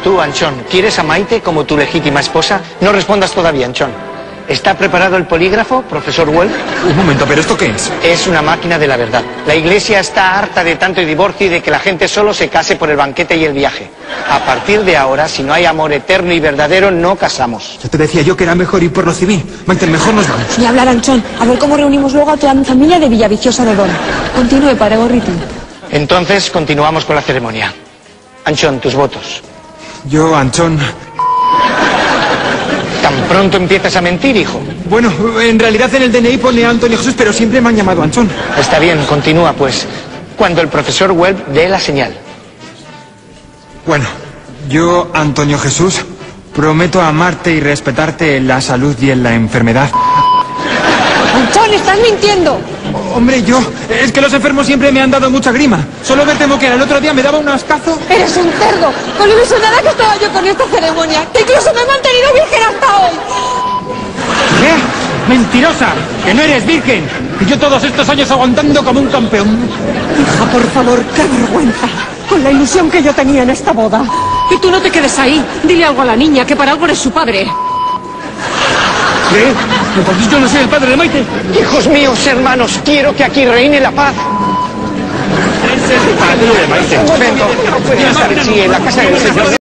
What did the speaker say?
Tú, Anchón, ¿quieres a Maite como tu legítima esposa? No respondas todavía, Anchón. ¿Está preparado el polígrafo, profesor Wolf? Un momento, ¿pero esto qué es? Es una máquina de la verdad. La Iglesia está harta de tanto divorcio y de que la gente solo se case por el banquete y el viaje. A partir de ahora, si no hay amor eterno y verdadero, no casamos. Ya te decía yo que era mejor ir por lo civil. Maite, mejor nos vamos. Ni hablar, Anchón. A ver cómo reunimos luego a toda mi familia de Villaviciosa de Don. Continúe, padre Gorriti. Entonces, continuamos con la ceremonia. Anchón, tus votos. Yo, Anchón... ¿Tan pronto empiezas a mentir, hijo? Bueno, en realidad en el DNI pone Antonio Jesús, pero siempre me han llamado Anchón. Está bien, continúa, pues. Cuando el profesor Webb dé la señal. Bueno, yo, Antonio Jesús, prometo amarte y respetarte en la salud y en la enfermedad. Anchón, estás mintiendo. Hombre, es que los enfermos siempre me han dado mucha grima. Solo verte moquear el otro día me daba un ascazo. Eres un cerdo. Con lo ilusionada que estaba yo con esta ceremonia, que incluso me he mantenido virgen hasta hoy. ¿Qué? ¡Mentirosa! ¡Que no eres virgen! Y yo todos estos años aguantando como un campeón. Hija, por favor, qué vergüenza. Con la ilusión que yo tenía en esta boda. Y tú no te quedes ahí. Dile algo a la niña, que para algo eres su padre. ¿Qué? Entonces yo no soy el padre de Maite. Hijos míos, hermanos, quiero que aquí reine la paz. Ese es el padre de Maite. Un momento, no puede estar así en la casa del Señor.